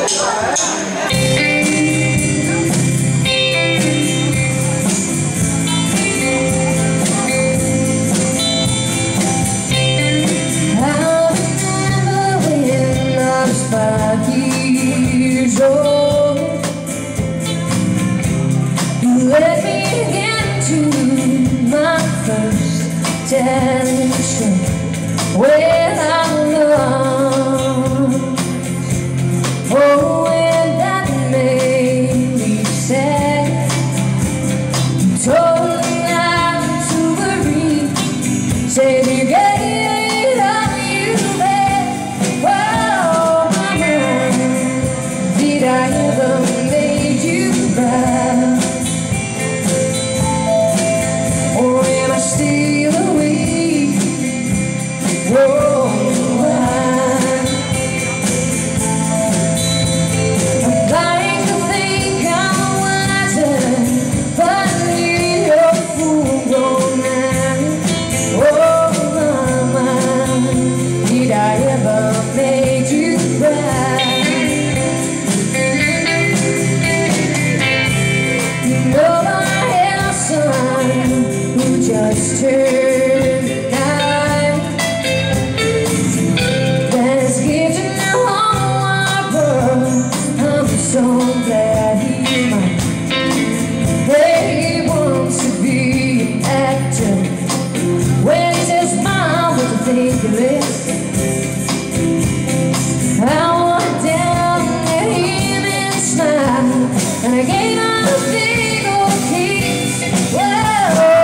Let me into my first attention when I'm lost. Oh, and that made me sad. Told me not to worry. Said you gave up, you bet. Oh, mama, did I ever make you cry? Still awake. Whoa, I'm dying to think I'm wiser, but you're a fool grown man. Oh, mama, did I ever make you cry? You know I have son just turned 9. That's giving me all world. I'm so glad he's mine. He wants to be an actor. When he says mom, what do you think of this? I walked down at him and smiled, and I gave him a big old kiss. Well,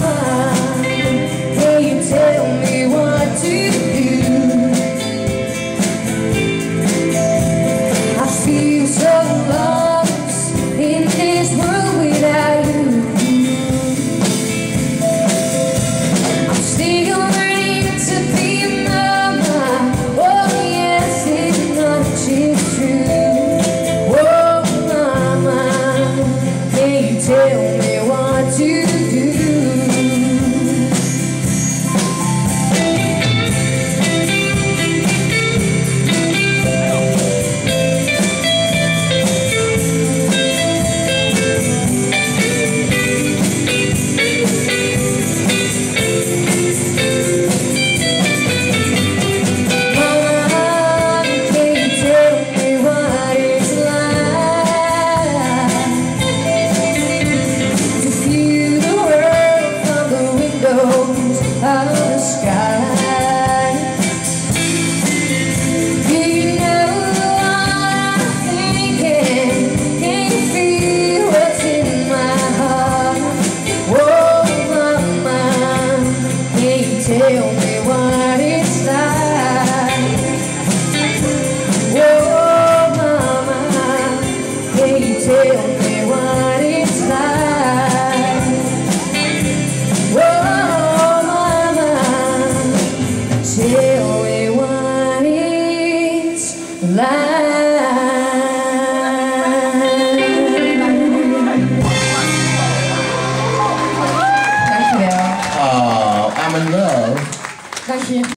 tell me what to do. I feel so lost in this world without you. I'm still learning to be a mama. Oh yes, it's much is true. Oh mama, can you tell me what to do? Of the sky, do you know what I'm thinking? Can you feel what's in my heart? Oh, mama, can you tell me what it's